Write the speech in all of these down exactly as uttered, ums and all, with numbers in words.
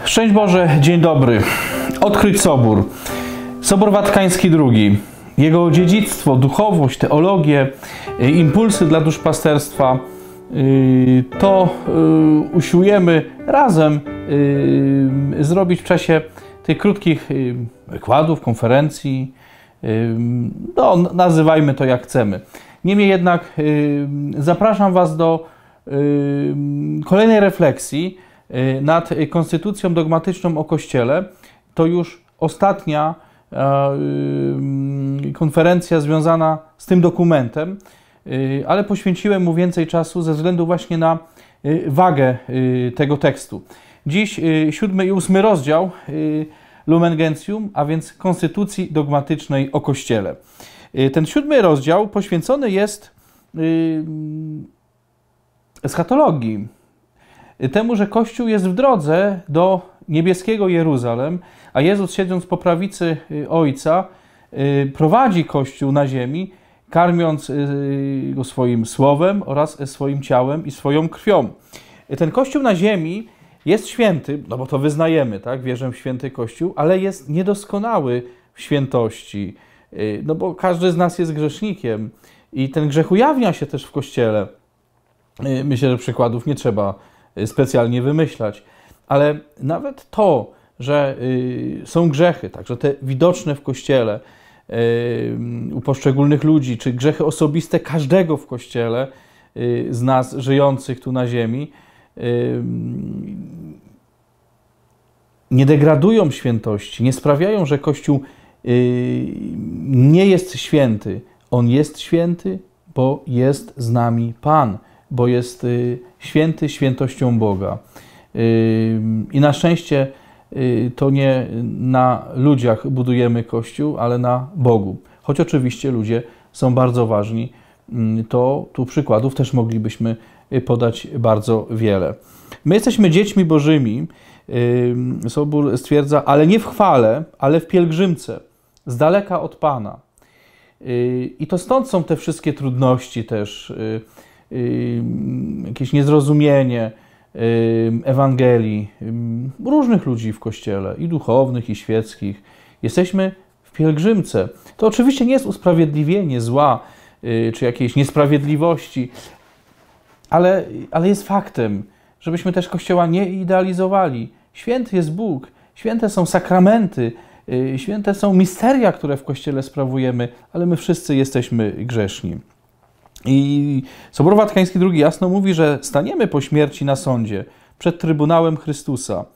Szczęść Boże, dzień dobry. Odkryć Sobór. Sobór Watykański drugi. Jego dziedzictwo, duchowość, teologię, impulsy dla duszpasterstwa. To usiłujemy razem zrobić w czasie tych krótkich wykładów, konferencji. No, nazywajmy to jak chcemy. Niemniej jednak zapraszam Was do kolejnej refleksji nad konstytucją dogmatyczną o Kościele. To już ostatnia konferencja związana z tym dokumentem, ale poświęciłem mu więcej czasu ze względu właśnie na wagę tego tekstu. Dziś siódmy i ósmy rozdział Lumen Gentium, a więc konstytucji dogmatycznej o Kościele. Ten siódmy rozdział poświęcony jest eschatologii, temu, że Kościół jest w drodze do niebieskiego Jeruzalem, a Jezus, siedząc po prawicy Ojca, prowadzi Kościół na ziemi, karmiąc go swoim słowem oraz swoim ciałem i swoją krwią. Ten Kościół na ziemi jest święty, no bo to wyznajemy, tak? Wierzę w święty Kościół, ale jest niedoskonały w świętości, no bo każdy z nas jest grzesznikiem i ten grzech ujawnia się też w Kościele. Myślę, że przykładów nie trzeba specjalnie wymyślać, ale nawet to, że są grzechy, także te widoczne w Kościele u poszczególnych ludzi, czy grzechy osobiste każdego w Kościele z nas żyjących tu na ziemi, nie degradują świętości, nie sprawiają, że Kościół nie jest święty. On jest święty, bo jest z nami Pan, bo jest święty świętością Boga. I na szczęście to nie na ludziach budujemy Kościół, ale na Bogu. Choć oczywiście ludzie są bardzo ważni, to tu przykładów też moglibyśmy podać bardzo wiele. My jesteśmy dziećmi Bożymi, Sobór stwierdza, ale nie w chwale, ale w pielgrzymce, z daleka od Pana. I to stąd są te wszystkie trudności też, jakieś niezrozumienie Ewangelii, różnych ludzi w Kościele, i duchownych, i świeckich. Jesteśmy w pielgrzymce. To oczywiście nie jest usprawiedliwienie zła, czy jakiejś niesprawiedliwości, ale, ale jest faktem, żebyśmy też Kościoła nie idealizowali. Święty jest Bóg, święte są sakramenty, święte są misteria, które w Kościele sprawujemy, ale my wszyscy jesteśmy grzeszni. I Sobór Watykański drugi jasno mówi, że staniemy po śmierci na sądzie przed Trybunałem Chrystusa.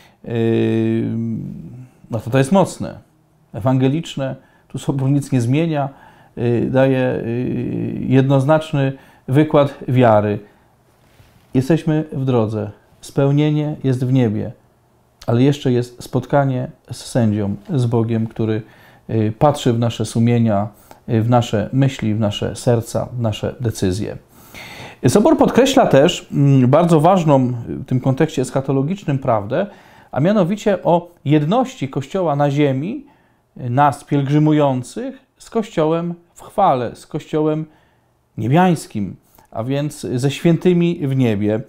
No to to jest mocne, ewangeliczne. Tu Sobór nic nie zmienia, daje jednoznaczny wykład wiary. Jesteśmy w drodze, spełnienie jest w niebie, ale jeszcze jest spotkanie z sędzią, z Bogiem, który patrzy w nasze sumienia, w nasze myśli, w nasze serca, w nasze decyzje. Sobór podkreśla też bardzo ważną w tym kontekście eschatologicznym prawdę, a mianowicie o jedności Kościoła na ziemi, nas pielgrzymujących, z Kościołem w chwale, z Kościołem niebiańskim, a więc ze świętymi w niebie.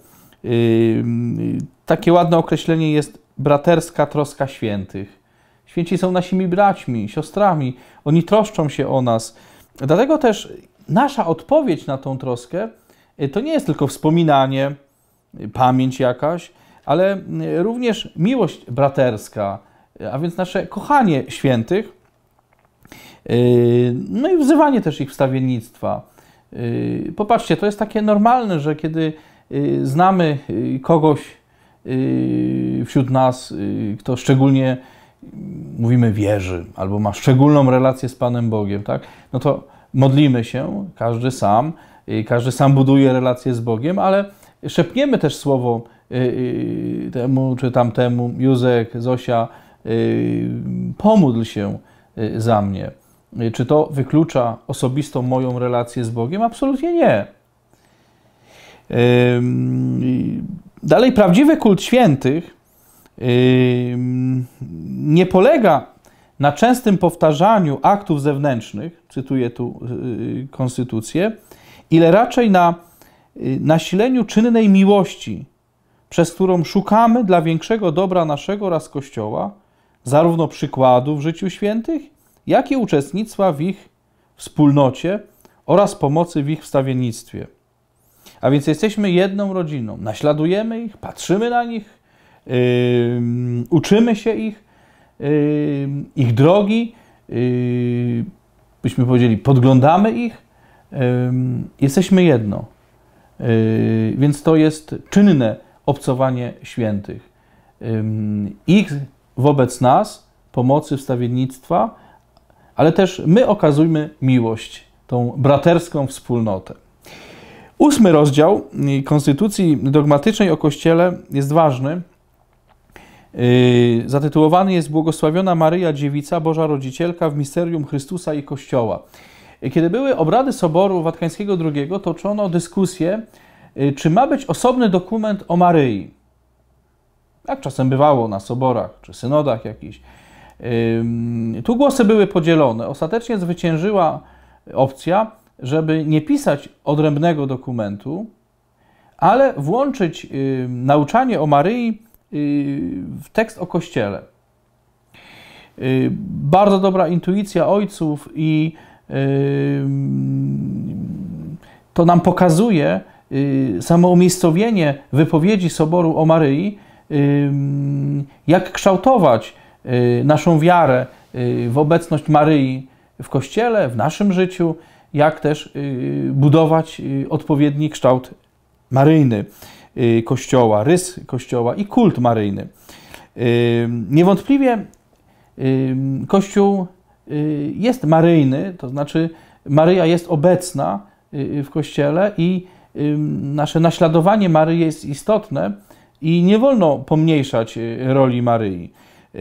Takie ładne określenie jest braterska troska świętych. Święci są naszymi braćmi, siostrami, oni troszczą się o nas. Dlatego też nasza odpowiedź na tą troskę to nie jest tylko wspominanie, pamięć jakaś, ale również miłość braterska, a więc nasze kochanie świętych, no i wzywanie też ich wstawiennictwa. Popatrzcie, to jest takie normalne, że kiedy znamy kogoś wśród nas, kto szczególnie, mówimy, wierzy albo ma szczególną relację z Panem Bogiem, tak? No to modlimy się, każdy sam, każdy sam buduje relację z Bogiem, ale szepniemy też słowo temu czy tamtemu: Józek, Zosia, pomódl się za mnie. Czy to wyklucza osobistą moją relację z Bogiem? Absolutnie nie. Dalej, prawdziwy kult świętych nie polega na częstym powtarzaniu aktów zewnętrznych, cytuję tu konstytucję, ile raczej na nasileniu czynnej miłości przez którą szukamy dla większego dobra naszego oraz Kościoła zarówno przykładów w życiu świętych, jak i uczestnictwa w ich wspólnocie oraz pomocy w ich wstawiennictwie. A więc jesteśmy jedną rodziną, naśladujemy ich, patrzymy na nich, yy, uczymy się ich, yy, ich drogi, yy, byśmy powiedzieli, podglądamy ich, yy, jesteśmy jedno. Yy, więc to jest czynne obcowanie świętych. Yy, ich wobec nas, pomocy, wstawiennictwa, ale też my okazujmy miłość, tą braterską wspólnotę. Ósmy rozdział Konstytucji Dogmatycznej o Kościele jest ważny. Yy, zatytułowany jest Błogosławiona Maryja Dziewica, Boża Rodzicielka w misterium Chrystusa i Kościoła. Kiedy były obrady Soboru Watykańskiego drugiego, toczono dyskusję, yy, czy ma być osobny dokument o Maryi. Jak czasem bywało na soborach czy synodach jakichś. Yy, tu głosy były podzielone. Ostatecznie zwyciężyła opcja, żeby nie pisać odrębnego dokumentu, ale włączyć y, nauczanie o Maryi y, w tekst o Kościele. Y, bardzo dobra intuicja ojców i y, to nam pokazuje y, samo umiejscowienie wypowiedzi Soboru o Maryi, y, jak kształtować y, naszą wiarę y, w obecność Maryi w Kościele, w naszym życiu, jak też budować odpowiedni kształt maryjny Kościoła, rys Kościoła i kult maryjny. Niewątpliwie Kościół jest maryjny, to znaczy Maryja jest obecna w Kościele i nasze naśladowanie Maryi jest istotne i nie wolno pomniejszać roli Maryi.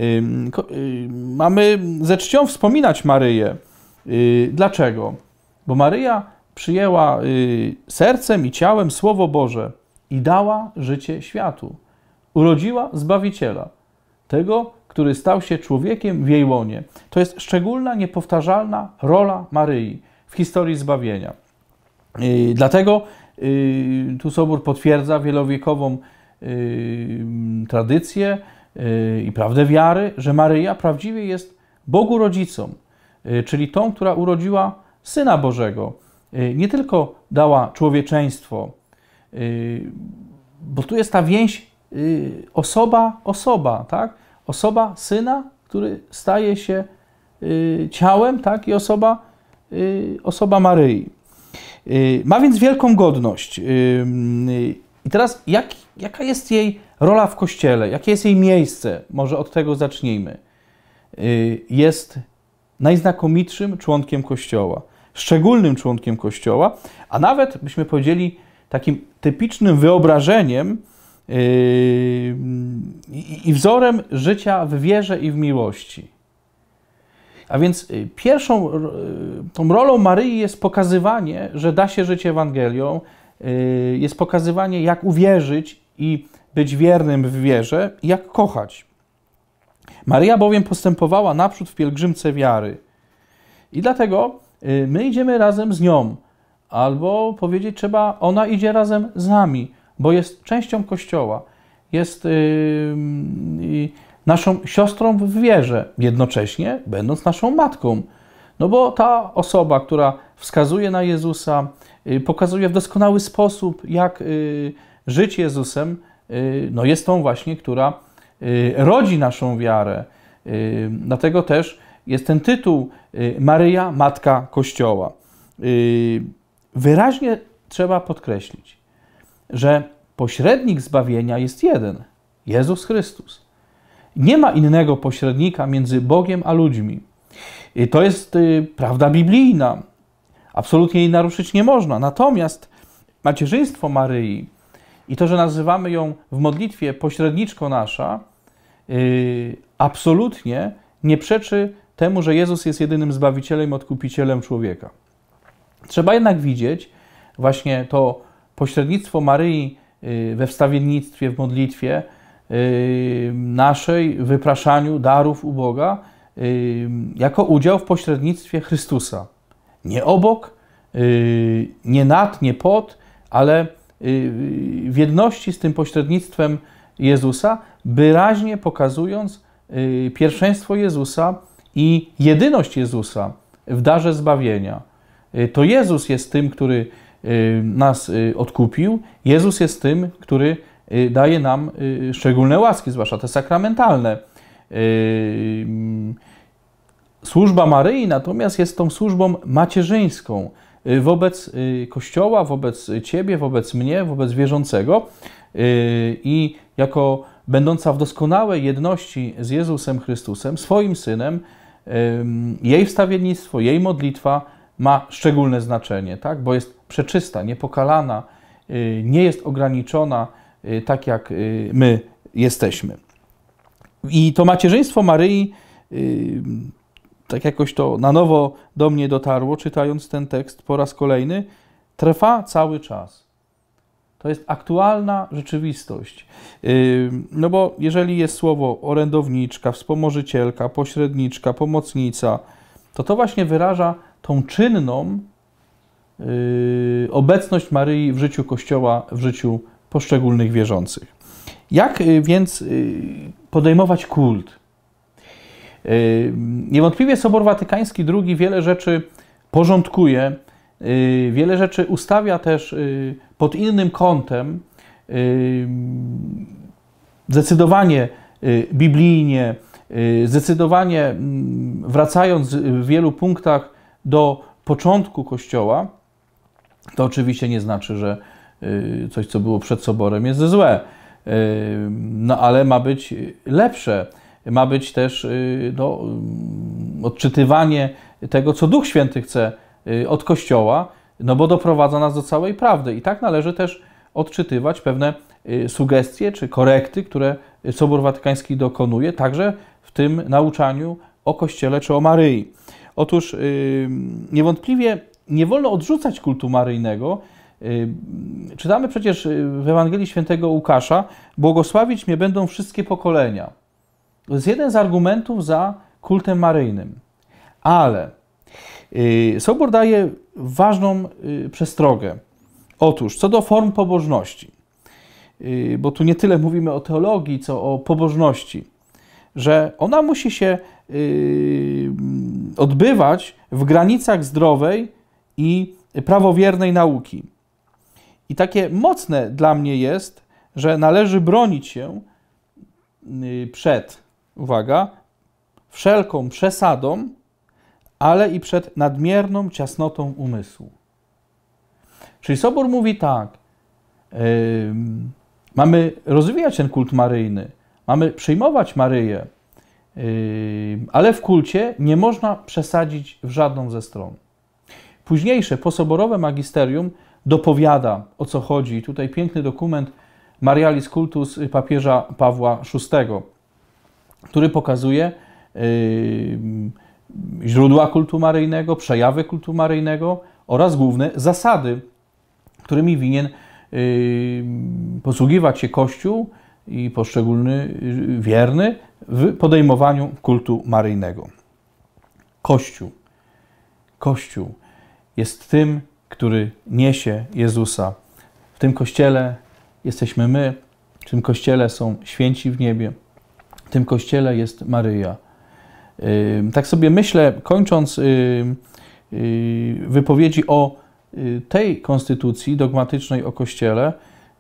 Mamy ze czcią wspominać Maryję. Dlaczego? Bo Maryja przyjęła sercem i ciałem Słowo Boże i dała życie światu. Urodziła Zbawiciela, tego, który stał się człowiekiem w jej łonie. To jest szczególna, niepowtarzalna rola Maryi w historii zbawienia. Dlatego tu Sobór potwierdza wielowiekową tradycję i prawdę wiary, że Maryja prawdziwie jest Bogu rodzicą, czyli tą, która urodziła Syna Bożego. Nie tylko dała człowieczeństwo, bo tu jest ta więź osoba, osoba, tak? Osoba Syna, który staje się ciałem, tak? I osoba, osoba Maryi. Ma więc wielką godność. I teraz jak, jaka jest jej rola w Kościele? Jakie jest jej miejsce? Może od tego zacznijmy. Jest najznakomitszym członkiem Kościoła, szczególnym członkiem Kościoła, a nawet, byśmy powiedzieli, takim typicznym wyobrażeniem yy, i wzorem życia w wierze i w miłości. A więc pierwszą tą rolą Maryi jest pokazywanie, że da się żyć Ewangelią, yy, jest pokazywanie, jak uwierzyć i być wiernym w wierze, i jak kochać. Maryja bowiem postępowała naprzód w pielgrzymce wiary. I dlatego my idziemy razem z nią. Albo powiedzieć trzeba, ona idzie razem z nami, bo jest częścią Kościoła. Jest yy, yy, naszą siostrą w wierze, jednocześnie będąc naszą matką. No bo ta osoba, która wskazuje na Jezusa, yy, pokazuje w doskonały sposób, jak yy, żyć Jezusem, yy, no jest tą właśnie, która rodzi naszą wiarę. Dlatego też jest ten tytuł Maryja, Matka Kościoła. Wyraźnie trzeba podkreślić, że pośrednik zbawienia jest jeden, Jezus Chrystus. Nie ma innego pośrednika między Bogiem a ludźmi. To jest prawda biblijna. Absolutnie jej naruszyć nie można. Natomiast macierzyństwo Maryi i to, że nazywamy ją w modlitwie pośredniczką nasza, yy, absolutnie nie przeczy temu, że Jezus jest jedynym Zbawicielem i Odkupicielem człowieka. Trzeba jednak widzieć właśnie to pośrednictwo Maryi yy, we wstawiennictwie, w modlitwie yy, naszej, w wypraszaniu darów u Boga, yy, jako udział w pośrednictwie Chrystusa. Nie obok, yy, nie nad, nie pod, ale w jedności z tym pośrednictwem Jezusa, wyraźnie pokazując pierwszeństwo Jezusa i jedyność Jezusa w darze zbawienia. To Jezus jest tym, który nas odkupił. Jezus jest tym, który daje nam szczególne łaski, zwłaszcza te sakramentalne. Służba Maryi natomiast jest tą służbą macierzyńską wobec Kościoła, wobec Ciebie, wobec mnie, wobec wierzącego i jako będąca w doskonałej jedności z Jezusem Chrystusem, swoim Synem, jej wstawiennictwo, jej modlitwa ma szczególne znaczenie, tak? Bo jest przeczysta, niepokalana, nie jest ograniczona tak jak my jesteśmy. I to macierzyństwo Maryi, tak jakoś to na nowo do mnie dotarło, czytając ten tekst po raz kolejny, trwa cały czas. To jest aktualna rzeczywistość. No bo jeżeli jest słowo orędowniczka, wspomożycielka, pośredniczka, pomocnica, to to właśnie wyraża tą czynną obecność Maryi w życiu Kościoła, w życiu poszczególnych wierzących. Jak więc podejmować kult? Niewątpliwie Sobór Watykański drugi wiele rzeczy porządkuje, wiele rzeczy ustawia też pod innym kątem, zdecydowanie biblijnie, zdecydowanie wracając w wielu punktach do początku Kościoła. To oczywiście nie znaczy, że coś, co było przed Soborem, jest złe, no ale ma być lepsze. Ma być też no, odczytywanie tego, co Duch Święty chce od Kościoła, no bo doprowadza nas do całej prawdy. I tak należy też odczytywać pewne sugestie czy korekty, które Sobór Watykański dokonuje, także w tym nauczaniu o Kościele czy o Maryi. Otóż niewątpliwie nie wolno odrzucać kultu maryjnego. Czytamy przecież w Ewangelii Świętego Łukasza: błogosławić mnie będą wszystkie pokolenia. To jest jeden z argumentów za kultem maryjnym. Ale Sobór daje ważną przestrogę. Otóż, co do form pobożności, bo tu nie tyle mówimy o teologii, co o pobożności, że ona musi się odbywać w granicach zdrowej i prawowiernej nauki. I takie mocne dla mnie jest, że należy bronić się przed, uwaga, wszelką przesadą, ale i przed nadmierną ciasnotą umysłu. Czyli Sobór mówi tak, yy, mamy rozwijać ten kult maryjny, mamy przyjmować Maryję, yy, ale w kulcie nie można przesadzić w żadną ze stron. Późniejsze, posoborowe magisterium dopowiada, o co chodzi. Tutaj piękny dokument Marialis Cultus papieża Pawła szóstego, który pokazuje yy, źródła kultu maryjnego, przejawy kultu maryjnego oraz główne zasady, którymi winien yy, posługiwać się Kościół i poszczególny wierny w podejmowaniu kultu maryjnego. Kościół. Kościół jest tym, który niesie Jezusa. W tym Kościele jesteśmy my, w tym Kościele są święci w niebie, w tym Kościele jest Maryja. Tak sobie myślę, kończąc wypowiedzi o tej konstytucji dogmatycznej o Kościele,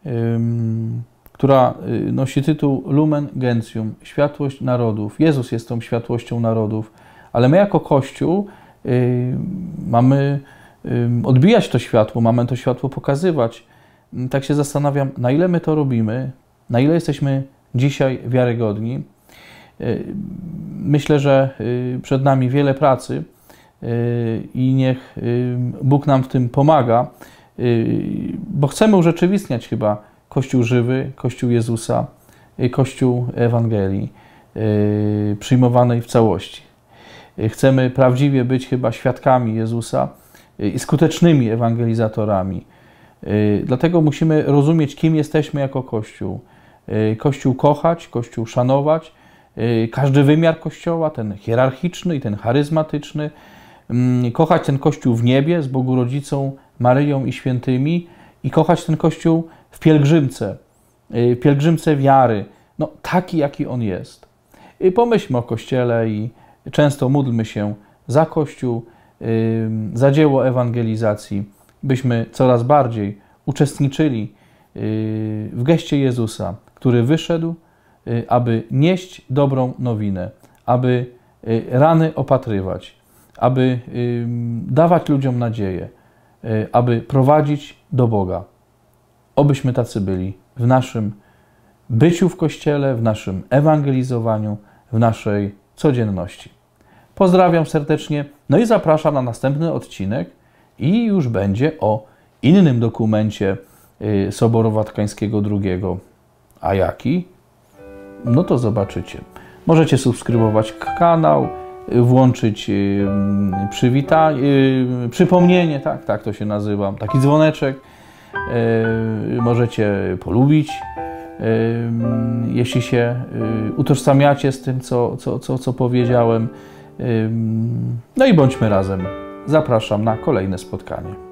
która nosi tytuł Lumen Gentium, światłość narodów. Jezus jest tą światłością narodów, ale my jako Kościół mamy odbijać to światło, mamy to światło pokazywać. Tak się zastanawiam, na ile my to robimy, na ile jesteśmy dzisiaj wiarygodni. Myślę, że przed nami wiele pracy i niech Bóg nam w tym pomaga, bo chcemy urzeczywistniać chyba Kościół żywy, Kościół Jezusa, Kościół Ewangelii przyjmowanej w całości. Chcemy prawdziwie być chyba świadkami Jezusa i skutecznymi ewangelizatorami. Dlatego musimy rozumieć, kim jesteśmy jako Kościół. Kościół kochać, Kościół szanować, każdy wymiar Kościoła, ten hierarchiczny i ten charyzmatyczny, kochać ten Kościół w niebie z Bogu Rodzicą, Maryją i świętymi i kochać ten Kościół w pielgrzymce, w pielgrzymce wiary, no taki, jaki on jest. I pomyślmy o Kościele i często módlmy się za Kościół, za dzieło ewangelizacji, byśmy coraz bardziej uczestniczyli w geście Jezusa, który wyszedł, aby nieść dobrą nowinę, aby rany opatrywać, aby dawać ludziom nadzieję, aby prowadzić do Boga. Obyśmy tacy byli w naszym byciu w Kościele, w naszym ewangelizowaniu, w naszej codzienności. Pozdrawiam serdecznie, no i zapraszam na następny odcinek i już będzie o innym dokumencie Soboru Watykańskiego drugiego. A jaki? No to zobaczycie. Możecie subskrybować kanał, włączyć przywitanie, przypomnienie, tak, tak to się nazywa, taki dzwoneczek. Możecie polubić, jeśli się utożsamiacie z tym, co, co, co, co powiedziałem. No i bądźmy razem. Zapraszam na kolejne spotkanie.